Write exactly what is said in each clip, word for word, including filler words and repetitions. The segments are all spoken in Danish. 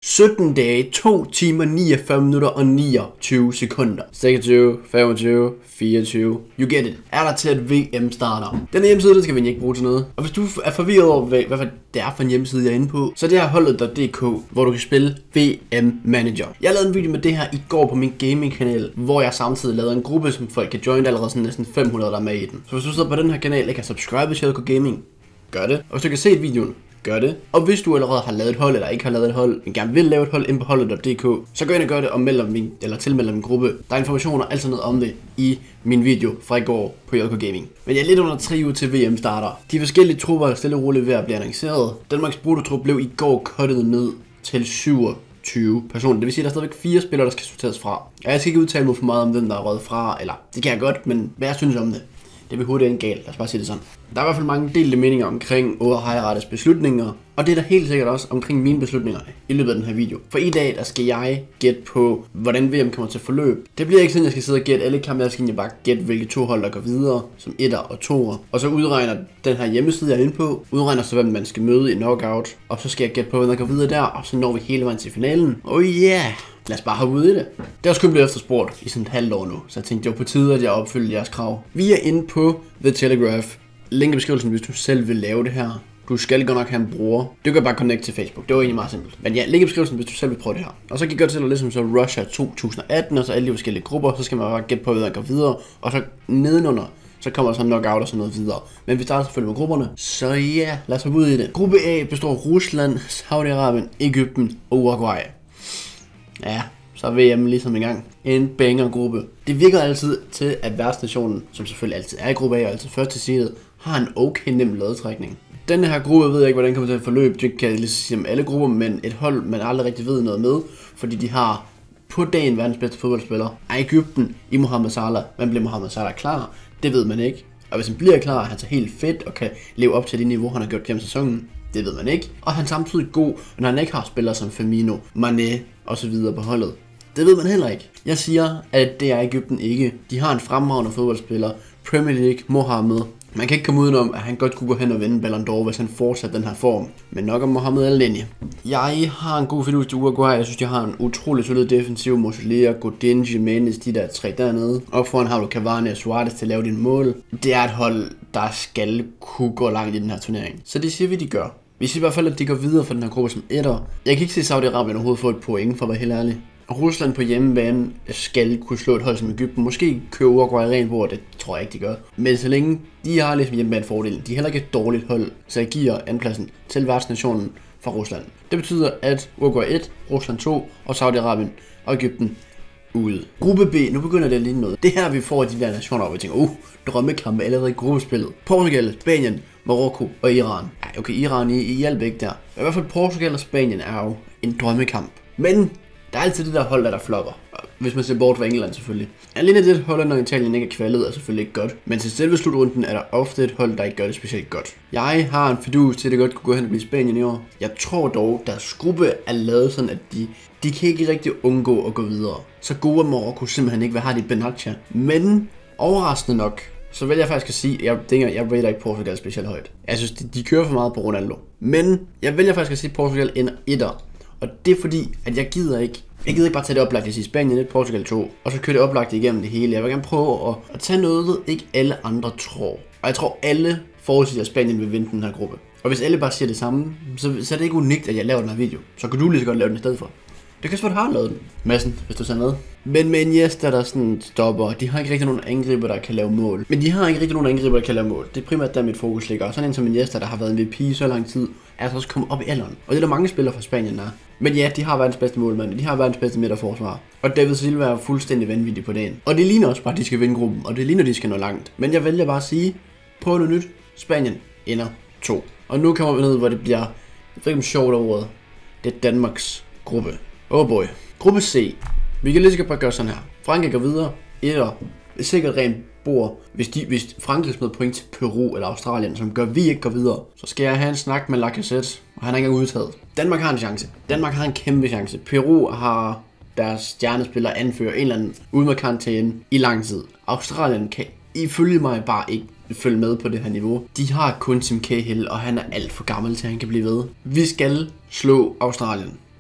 sytten dage, to timer, niogfyrre minutter og niogtyve sekunder. seksogtyve, femogtyve, fireogtyve. You get it. Er der til at V M starter? Denne hjemmeside, det skal vi ikke bruge til noget. Og hvis du er forvirret over, hvad, hvad det er for en hjemmeside, jeg er inde på, så det er holdet punktum d k, hvor du kan spille V M Manager. Jeg lavede en video med det her i går på min gaming-kanal, hvor jeg samtidig lavede en gruppe, som folk kan joine. Allerede sådan næsten fem hundrede, der er med i den. Så hvis du sidder på den her kanal, ikke kan subscribe til J K Gaming, gør det. Og hvis du kan se videoen, gør det. Og hvis du allerede har lavet et hold, eller ikke har lavet et hold, men gerne vil lave et hold inde på holdet punktum d k, så gå ind og gør det og meld min, eller tilmeld min gruppe. Der er informationer alt sådan noget om det i min video fra i går på J K Gaming. Men jeg er lidt under tre uger til V M starter. De forskellige trupper er stille og roligt ved at blive annonceret. Danmarks brutotrup blev i går cuttet ned til syvogtyve personer. Det vil sige, at der er stadigvæk fire spillere, der skal sorteres fra. Og jeg skal ikke udtale mig for meget om den, der er røget fra, eller det kan jeg godt, men hvad jeg synes om det. Det vil hurtigt ikke galt, lad os bare sige det sådan. Der er i hvert fald mange delte meninger omkring Overhejrettes beslutninger, og det er der helt sikkert også omkring mine beslutninger i løbet af den her video. For i dag, der skal jeg gætte på, hvordan V M kommer til forløb. Det bliver ikke sådan, jeg skal sidde og gætte alle kampe, jeg skal jeg bare gætte, hvilke to hold, der går videre, som etter og toer. Og så udregner den her hjemmeside, jeg er inde på, udregner så, hvem man skal møde i knockout, og så skal jeg gætte på, hvem der går videre der, og så når vi hele vejen til finalen. Oh yeah! Lad os bare hoppe ud i det. Det er også kun blevet efterspurgt i sådan et halvt år nu, så jeg tænkte, det var på tide, at jeg opfyldte jeres krav. Vi er inde på The Telegraph. Link i beskrivelsen, hvis du selv vil lave det her. Du skal godt nok have en bruger. Du kan bare connect til Facebook. Det var egentlig meget simpelt. Men ja, link i beskrivelsen, hvis du selv vil prøve det her. Og så kan I godt til at ligesom så Russia to tusind atten, og så alle de forskellige grupper. Så skal man bare gætte på, hvad der går videre. Og så nedenunder, så kommer der så knockout og sådan noget videre. Men vi starter selvfølgelig med grupperne. Så ja, lad os hoppe ud i det. Gruppe A består af Rusland, Saudi-Arabien, Egypten og Uruguay. Ja, så er V M ligesom i gang. En banger-gruppe. Det virker altid til, at værtsnationen, som selvfølgelig altid er i gruppe A og altid først til side, har en okay nem lodtrækning. Denne her gruppe ved jeg ikke, hvordan kommer til at forløbe. Det kan jeg lige sige om alle grupper, men et hold, man aldrig rigtig ved noget med, fordi de har på dagen verdens bedste fodboldspiller. Er Egypten i Mohamed Salah. Man bliver Mohamed Salah klar? Det ved man ikke. Og hvis han bliver klar, er han så helt fedt og kan leve op til det niveau, han har gjort gennem sæsonen. Det ved man ikke. Og han er samtidig god, når han ikke har spillere som Firmino, Mané og så videre på holdet. Det ved man heller ikke. Jeg siger, at det er Egypten ikke. De har en fremragende fodboldspiller. Premier League, Mohamed. Man kan ikke komme udenom, at han godt kunne gå hen og vinde Ballon d'Or, hvis han fortsætter den her form. Men nok om Mohamed Al-Neni. Jeg har en god fidus til Uruguay. Jeg synes, de har en utrolig solid defensiv. Musiala, Godin, Jimenez, de der tre dernede. Op foran har du Cavani og Suarez til at lave din mål. Det er et hold, der skal kunne gå langt i den her turnering. Så det siger vi, de gør. Vi siger i hvert fald, at de går videre for den her gruppe som etter. Jeg kan ikke se Saudi-Arabien overhovedet få et point, for at være helt ærlig. Rusland på hjemmebane skal kunne slå et hold som Egypten. Måske købe Uruguay rent bord, det tror jeg ikke, de gør. Men så længe de har ligesom hjemmebane fordelen, de er heller ikke et dårligt hold, så jeg giver andenpladsen til værtsnationen fra Rusland. Det betyder, at Uruguay et, Rusland to og Saudi-Arabien og Egypten ude. Gruppe B, nu begynder det at ligne noget. Det her vi får de der nationer, hvor vi tænker, uh, drømmekampe allerede i gruppespillet. Portugal, Spanien, Marokko og Iran. Ja, okay, Iran i, i hjælp ikke der. I hvert fald Portugal og Spanien er jo en drømmekamp. Men der er altid det der hold, der, der flopper. Hvis man ser bort fra England selvfølgelig. Alene det hold, når Italien ikke er kvalet, er selvfølgelig ikke godt. Men til selve slutrunden er der ofte et hold, der ikke gør det specielt godt. Jeg har en fidus til, at det godt kunne gå hen og blive Spanien i år. Jeg tror dog, deres gruppe er lavet sådan, at de, de kan ikke rigtig undgå at gå videre. Så gode er Marokko simpelthen ikke, hvad har de Benatia. Men overraskende nok, så vil jeg faktisk at sige, jeg, jeg, jeg rater ikke Portugal specielt højt. Jeg synes, de, de kører for meget på Ronaldo. Men jeg vælger faktisk at sige, Portugal ender etter. Og det er fordi, at jeg gider ikke, jeg gider ikke bare tage det oplagt, jeg siger Spanien et, Portugal to, og så kører det oplagt igennem det hele. Jeg vil gerne prøve at, at tage noget, ikke alle andre tror. Og jeg tror, alle forudsiger, at Spanien vil vinde den her gruppe. Og hvis alle bare siger det samme, så, så er det ikke unikt, at jeg laver den her video. Så kan du lige så godt lave den i stedet for. Det kan svært have lavet den, Madsen, hvis du tager med. Men med Iniesta, der sådan stopper, de har ikke rigtig nogen angriber, der kan lave mål. Men de har ikke rigtig nogen angriber, der kan lave mål. Det er primært der mit fokus ligger. Og sådan en som Iniesta, der har været M V P i så lang tid, er altså også kommet op i alderen. Og det er der mange spillere fra Spanien, der er. Men ja, de har verdens bedste målmand, de har verdens bedste midterforsvar. Og David Silva er fuldstændig vanvittig på dagen. Og det ligner også bare, at de skal vinde gruppen, og det ligner, at de skal nå langt. Men jeg vælger bare at sige, prøv noget nyt. Spanien ender to. Og nu kommer vi ned, hvor det bliver, jeg ved ikke om sjovt ordet, det er Danmarks gruppe. Oh boy. Gruppe C. Vi kan lige så godt bare gøre sådan her. Frankrig går videre. Etter. Det er sikkert rent bord. Hvis, de, hvis Frankrig smider point til Peru eller Australien, som gør, at vi ikke går videre, så skal jeg have en snak med Lacazette, og han er ikke engang udtaget. Danmark har en chance. Danmark har en kæmpe chance. Peru har deres stjernespiller anfører en eller anden ude med karantæne i lang tid. Australien kan ifølge mig bare ikke følge med på det her niveau. De har kun Tim Cahill, og han er alt for gammel til, at han kan blive ved. Vi skal slå Australien.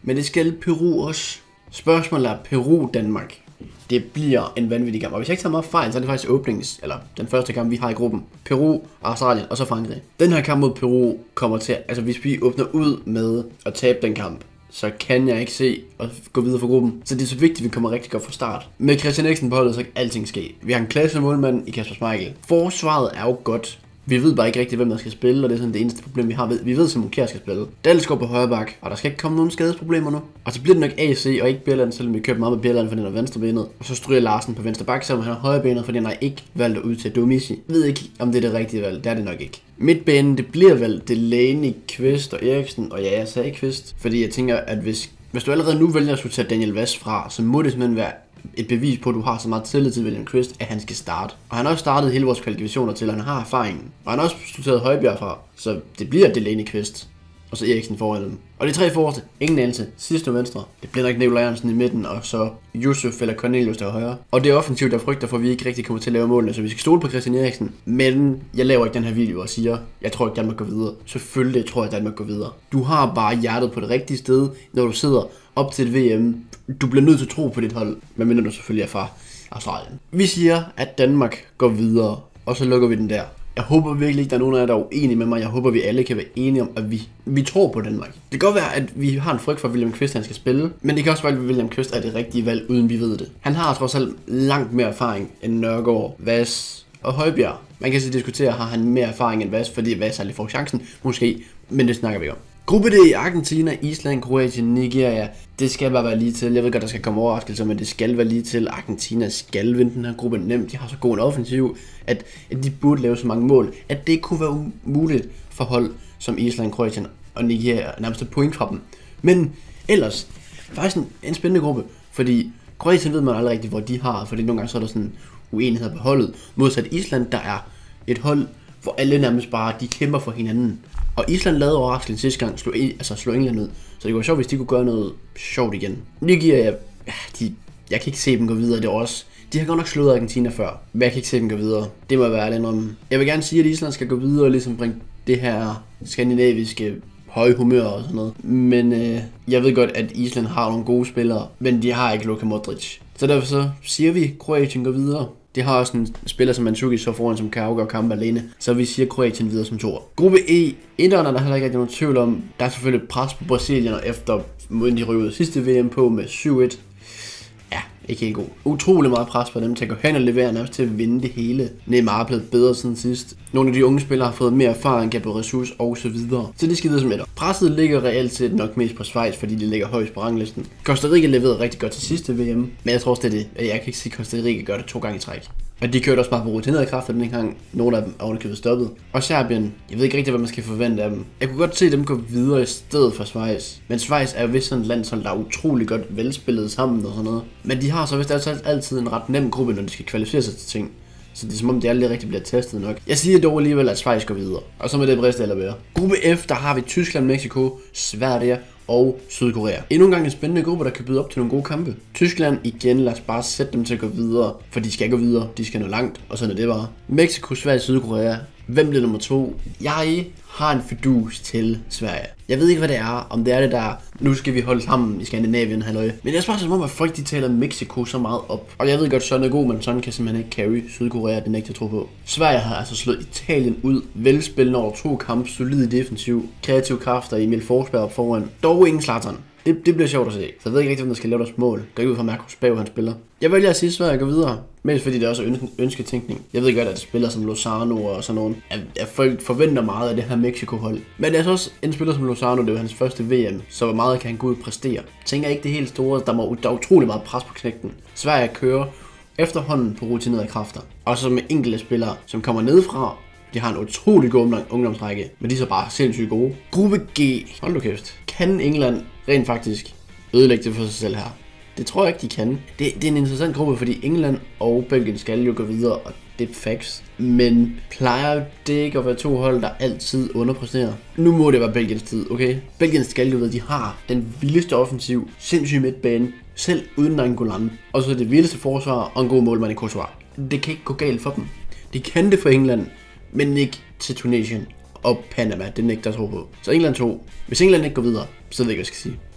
Men det skal Peru også. Spørgsmålet er Peru-Danmark. Det bliver en vanvittig kamp. Og hvis jeg ikke tager meget fejl, så er det faktisk åbnings, eller den første kamp, vi har i gruppen. Peru, Australien og så Frankrig. Den her kamp mod Peru kommer til, altså hvis vi åbner ud med at tabe den kamp, så kan jeg ikke se at gå videre for gruppen. Så det er så vigtigt, at vi kommer rigtig godt fra start. Med Christian Eriksen på holdet, så kan alting ske. Vi har en klasse målmand i Kasper Schmeichel. Forsvaret er jo godt. Vi ved bare ikke rigtig, hvem der skal spille, og det er sådan det eneste problem, vi har. Vi ved, at Simon Kjær skal spille. Dalsgaard går på højre bak, og der skal ikke komme nogen skadesproblemer nu. Og så bliver det nok A C og ikke Bjelland, selvom vi køber meget med Bjelland, fordi han er venstrebenet. Og så stryger Larsen på venstre bak, selvom han er højrebenet, fordi han har ikke valgt at ud til Domisi. Jeg ved ikke, om det er det rigtige valg. Det er det nok ikke. Midtbanen, det bliver vel Delaney, Kvist og Eriksen, og ja, jeg sagde Kvist. Fordi jeg tænker, at hvis, hvis du allerede nu vælger at skulle tage Daniel Vaz fra, så må det simpelthen være et bevis på, at du har så meget tillid til William Kvist, at han skal starte. Og han har også startet hele vores kvalifikationer til, at han har erfaringen. Og han har også studeret Højbjerg fra, så det bliver Delaney, Kvist. Og så Eriksen foran dem. Og de tre forreste, ingen anelse. Sidste venstre, det bliver nok Nikolaj Jørgensen i midten, og så Yusuf eller Cornelius der højre. Og det er offensivt, der frygter for, at vi ikke rigtig kommer til at lave målene, så vi skal stole på Christian Eriksen. Men jeg laver ikke den her video og siger, jeg tror ikke Danmark går videre. Selvfølgelig tror jeg, at Danmark går videre. Du har bare hjertet på det rigtige sted, når du sidder op til et V M. Du bliver nødt til at tro på dit hold, medmindre du selvfølgelig er fra Australien. Vi siger, at Danmark går videre, og så lukker vi den der. Jeg håber virkelig ikke, der er nogen af jer, der er uenige med mig. Jeg håber, vi alle kan være enige om, at vi, vi tror på Danmark. Det kan godt være, at vi har en frygt for, at William Kvist han skal spille. Men det kan også være, at William Kvist er det rigtige valg, uden vi ved det. Han har trods alt langt mere erfaring end Nørgaard, Vaz og Højbjerg. Man kan så diskutere, har han mere erfaring end Vaz, fordi Vaz aldrig får chancen. Måske, men det snakker vi om. Gruppe D, Argentina, Island, Kroatien, Nigeria. Det skal bare være lige til. Jeg ved godt, der skal komme overraskelser, men det skal være lige til. Argentina skal vinde den her gruppe nemt. De har så god en offensiv, at, at de burde lave så mange mål, at det kunne være umuligt for hold som Island, Kroatien og Nigeria nærmest et point fra dem. Men ellers, faktisk en, en spændende gruppe, fordi Kroatien ved man aldrig rigtigt, hvor de har, fordi nogle gange så er der sådan uenigheder på holdet. Modsat Island, der er et hold, hvor alle nærmest bare, de kæmper for hinanden. Og Island lavede overraskelse sidste gang, slog, altså slog England ud. Så det var sjovt, hvis de kunne gøre noget sjovt igen. Nigeria, ja, de, jeg kan ikke se dem gå videre, det er også. De har godt nok slået Argentina før, men jeg kan ikke se dem gå videre. Det må være lidt om. Jeg vil gerne sige, at Island skal gå videre og ligesom bringe det her skandinaviske høje humør og sådan noget. Men øh, jeg ved godt, at Island har nogle gode spillere, men de har ikke Luka Modric. Så derfor så siger vi, at Kroatien går videre. Det har også en spiller som Mandzukic så foran som Kauga og kamp alene, så vi siger Kroatien videre som toer. Gruppe E, inderne der er heller ikke nogen tvivl om. Der er selvfølgelig pres på Brasilien efter måden de røvede sidste V M på med syv et. Ja, ikke helt god. Utrolig meget pres på dem til at gå hen og levere nærmest til at vinde det hele. Neymar er blevet bedre siden sidst. Nogle af de unge spillere har fået mere erfaring, Gabriel Jesus og så videre. Så det skal videre som etter. Presset ligger reelt set nok mest på Schweiz, fordi de ligger højst på ranglisten. Costa Rica leverede rigtig godt til sidste V M, men jeg tror også det er det. Jeg kan ikke sige, at Costa Rica gør det to gange i træk. Og de kørte også bare på rutinerede kræfter den gang. Nogle af dem er underkøbet stoppet. Og Serbien, jeg ved ikke rigtig, hvad man skal forvente af dem. Jeg kunne godt se dem gå videre i stedet for Schweiz. Men Schweiz er jo vist sådan et landshold, der er utrolig godt velspillet sammen og sådan noget. Men de har så vist altså altid en ret nem gruppe, når de skal kvalificere sig til ting. Så det er som om, det aldrig rigtig bliver testet nok. Jeg siger dog alligevel, at Schweiz går videre. Og så med det briste eller bedre. Gruppe F, der har vi Tyskland, Mexico, Sverige og Sydkorea. Endnu en gang en spændende gruppe, der kan byde op til nogle gode kampe. Tyskland igen, lad os bare sætte dem til at gå videre, for de skal gå videre, de skal nå langt, og sådan er det bare. Mexico, Sverige, Sydkorea. Hvem bliver nummer to? Jeg har en fidus til Sverige. Jeg ved ikke, hvad det er, om det er det der, nu skal vi holde sammen i Skandinavien, halløj. Men det er bare som om, at folk de taler Mexico så meget op. Og jeg ved godt, sådan er god, men sådan kan simpelthen ikke carry Sydkorea, det nægter jeg tro på. Sverige har altså slået Italien ud, velspillende over to kampe, solid defensiv, kreative kræfter, Emil Forsberg op foran. Dog ingen Zlatan. Det, det bliver sjovt at se. Så jeg ved ikke rigtig, hvem der skal lave deres mål. Går ikke ud fra Markus Bav, han spiller. Jeg vælger at sige, at Sverige går videre. Mest fordi det også er ønske, ønsketænkning. Jeg ved godt, at spillere som Lozano og sådan nogen, at, at folk forventer meget af det her Mexico-hold. Men det er så også en spiller som Lozano, det er jo hans første V M, så hvor meget kan han gå ud og præstere. Tænker ikke det helt store, der, må, der er utrolig meget pres på knægten. Sverige kører efterhånden på rutinerede kræfter. Og så med enkelte spillere, som kommer nedefra. De har en utrolig god ungdomsrække, men de er så bare sindssygt gode. Gruppe G. Hold nu kæft. Kan England rent faktisk ødelægge det for sig selv her? Det tror jeg ikke, de kan. Det, det er en interessant gruppe, fordi England og Belgien skal jo gå videre, og det er facts. Men plejer det ikke at være to hold, der altid underpresterer? Nu må det være Belgiens tid, okay? Belgien skal jo videre, de har den vildeste offensiv, sindssyge midtbane, selv uden Nainggolan. Og så det vildeste forsvar og en god målmand i Courtois. Det kan ikke gå galt for dem. De kan det for England, men ikke til Tunesien og Panama, det nægter jeg tro på. Så England to. Hvis England ikke går videre, så ved jeg ikke, hvad jeg skal sige.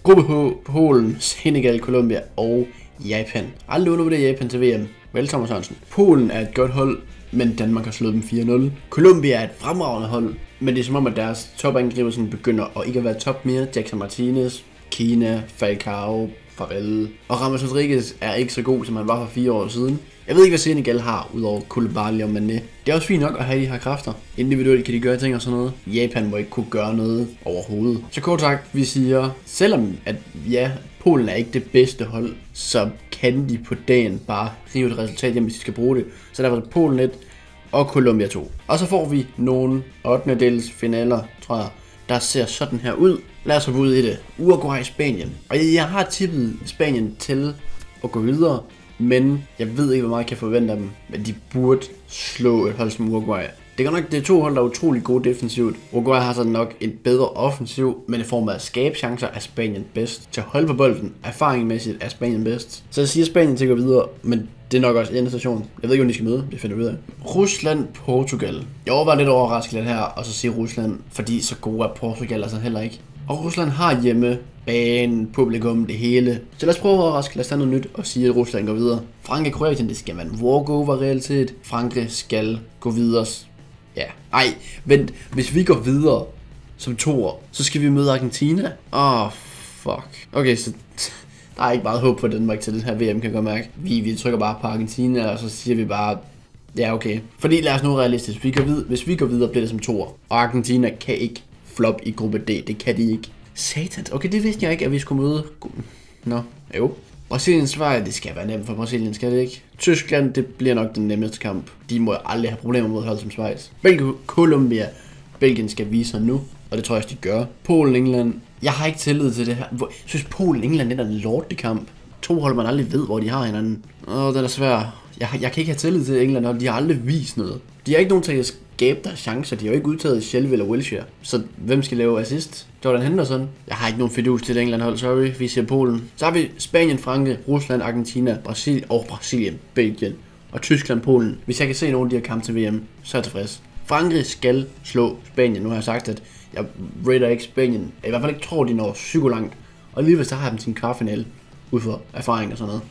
Gruppe H, Polen, Senegal, Colombia og Japan. Aldrig undervurderet Japan til V M. Vel, Thomas Hansen. Polen er et godt hold, men Danmark har slået dem fire nul. Colombia er et fremragende hold, men det er som om, at deres topangriber sådan begynder at ikke at være top mere. Jackson Martinez, Kina, Falcao, Farrell og Ramos Rodriguez er ikke så god, som han var for fire år siden. Jeg ved ikke, hvad Senegal har, udover Koulibaly og Mané. Det er også fint nok at have de her kræfter. Individuelt kan de gøre ting og sådan noget. Japan må ikke kunne gøre noget overhovedet. Så kort sagt, vi siger, selvom at ja, Polen er ikke det bedste hold, så kan de på dagen bare rive et resultat hjem, hvis de skal bruge det. Så derfor er det Polen et og Colombia to. Og så får vi nogle ottende finaler, tror jeg, der ser sådan her ud. Lad os hoppe ud i det. Uruguay, Spanien. Og jeg har tippet Spanien til at gå videre, men jeg ved ikke, hvor meget jeg kan forvente af dem. Men de burde slå et hold som Uruguay. Det er nok det er to hold, der er utrolig gode defensivt. Uruguay har så nok en bedre offensiv, men i form af at skabe chancer er Spanien bedst. Til at holde på bolden, erfaringmæssigt er Spanien bedst. Så jeg siger Spanien til at gå videre, men det er nok også en station. Jeg ved ikke, om de skal møde, det finder vi ud af. Rusland, Portugal. Jeg var lidt overrasket lidt her, og så siger Rusland, fordi så gode er Portugal altså heller ikke. Og Rusland har hjemme, banen, publikum, det hele. Så lad os prøve at overraske, lad os tage noget nyt og sige, at Rusland går videre. Frankrig, Kroatien, det skal være en walkover realitet. Frankrig skal gå videre. Ja, ej, vent, hvis vi går videre som toer, så skal vi møde Argentina. Åh, oh, fuck. Okay, så der er ikke meget håb for Danmark til den her V M, kan jeg godt mærke. Vi, vi trykker bare på Argentina, og så siger vi bare, ja okay. Fordi lad os nu realistisk, vi går videre, hvis vi går videre, bliver det som toer. Og Argentina kan ikke flop i gruppe D, det kan de ikke. Satans, okay, det vidste jeg ikke, at vi skulle møde. Nå, jo. Brasilien, Sverige, det skal være nemt for Brasilien, skal det ikke? Tyskland, det bliver nok den nemmeste kamp. De må aldrig have problemer mod hold som Schweiz. Belgien, Colombia, Belgien skal vise sig nu, og det tror jeg også, de gør. Polen, England, jeg har ikke tillid til det her. Jeg synes, Polen, England er en lortekamp. To hold, man aldrig ved, hvor de har hinanden. Åh, den er svær. Jeg, jeg kan ikke have tillid til England, og de har aldrig vist noget. De har ikke nogen til at skabe deres chancer. De har jo ikke udtaget Shelby eller Wilshere. Så hvem skal lave assist? Jordan Henderson? Jeg har ikke nogen fidus til det England hold, sorry. Vi siger Polen. Så har vi Spanien, Frankrig, Rusland, Argentina, Brasilien og Brasilien, Belgien og Tyskland, Polen. Hvis jeg kan se nogle af de her kampe til V M, så er jeg tilfreds. Frankrig skal slå Spanien. Nu har jeg sagt, at jeg rater ikke Spanien. Jeg i hvert fald ikke tror, de når psyko langt. Og alligevel så har jeg dem til en kvartfinale ud for erfaring og sådan noget.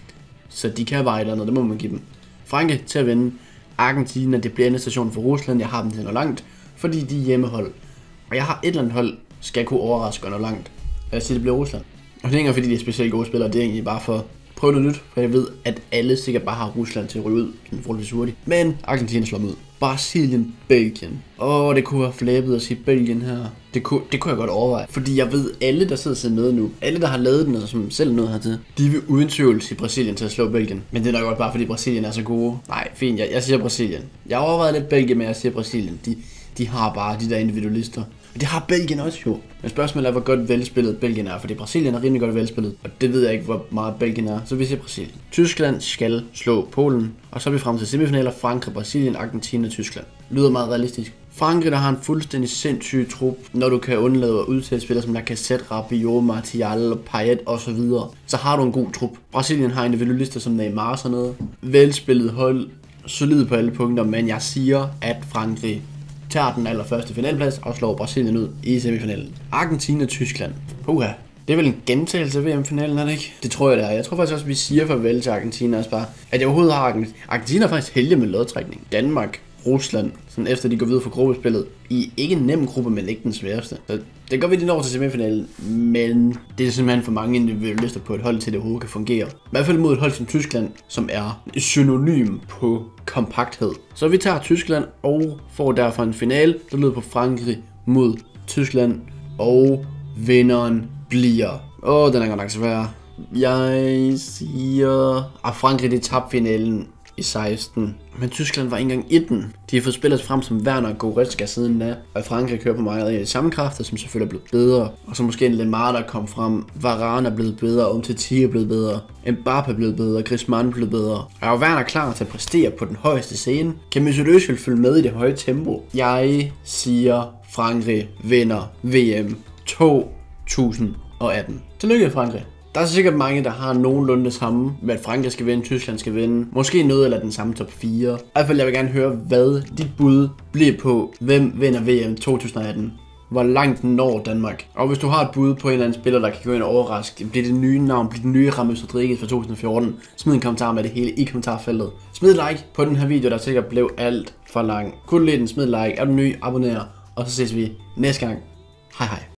Så de kan bare et eller andet, det må man give dem. Frankrig til at vinde. Argentina, det bliver en station for Rusland. Jeg har dem til noget langt, fordi de er hjemmehold. Og jeg har et eller andet hold, skal kunne overraske og noget langt. Jeg siger, det bliver Rusland. Og det er ikke fordi de er specielt gode spillere, det er egentlig bare for at prøve noget nyt. For jeg ved, at alle sikkert bare har Rusland til at ryge ud, sådan forholdsvis hurtigt. Men Argentina slår dem ud. Brasilien, Belgien. Åh, det kunne have flabet at sige Belgien her. Det kunne, det kunne jeg godt overveje. Fordi jeg ved, alle der sidder og ser med nu, alle der har lavet den, og som selv noget hertil, de vil uden tvivl sige Brasilien til at slå Belgien. Men det er nok godt bare fordi Brasilien er så gode. Nej, fint, jeg, jeg siger Brasilien. Jeg overvejede lidt Belgien, men jeg siger Brasilien. De, de har bare de der individualister. Og det har Belgien også jo. Men spørgsmålet er, hvor godt velspillet Belgien er, fordi Brasilien er rimelig godt velspillet. Og det ved jeg ikke, hvor meget Belgien er. Så vi siger Brasilien. Tyskland skal slå Polen. Og så er vi frem til semifinaler. Frankrig, Brasilien, Argentina, Tyskland. Lyder meget realistisk. Frankrig, der har en fuldstændig sindssyg trup, når du kan undlade at udtage spillere som Lacazette, Rabiot, Martial, Payet osv. Så har du en god trup. Brasilien har individualister som Neymar og sådan noget. Velspillet hold. Solid på alle punkter, men jeg siger, at Frankrig tager den allerførste finalplads og slår Brasilien ud i semifinalen. Argentina, Tyskland. Puha. Det er vel en gentagelse af V M-finalen, er det ikke? Det tror jeg, det er. Jeg tror faktisk også, at vi siger farvel til Argentina også bare. At jeg overhovedet har Argentina. Argentina er faktisk heldig med lodtrækning. Danmark, Rusland, sådan efter de går videre fra gruppespillet. I ikke en nem gruppe, men ikke den sværeste. Så det går vi de når til semifinalen, men det er simpelthen for mange individualister på et hold til det overhovedet kan fungere. I hvert fald mod et hold som Tyskland, som er synonym på kompakthed. Så vi tager Tyskland og får derfor en finale, der lyder på Frankrig mod Tyskland, og vinderen bliver... Åh, oh, den er godt nok svær. Jeg siger... Ah, Frankrig, det tabte finalen i seksten. Men Tyskland var ikke engang etten. De har fået spillet frem som Werner og Goretzka siden da. Og Frankrig kører på meget af de samme kræfter, som selvfølgelig er blevet bedre. Og så måske en Lemar, der kom frem. Varane er blevet bedre, Umtiti er blevet bedre. Mbappé er blevet bedre, Griezmann er blevet bedre. Og Werner klar til at præstere på den højeste scene. Kan Mesut Özil følge med i det høje tempo? Jeg siger, Frankrig vinder V M to tusind atten. Tillykke, Frankrig. Der er sikkert mange, der har nogenlunde det samme med, at Frankrig skal vinde, Tyskland skal vinde. Måske noget eller den samme top fire. I hvert fald, jeg vil gerne høre, hvad dit bud bliver på, hvem vinder V M to tusind atten. hvor langt når Danmark. Og hvis du har et bud på en eller anden spiller, der kan gå ind og overraske, bliver det nye navn, bliver det nye James Rodriguez fra to tusind og fjorten, smid en kommentar med det hele i kommentarfeltet. Smid like på den her video, der sikkert blev alt for lang. Kunne du lide den, smid like, er du ny, abonner, og så ses vi næste gang. Hej hej.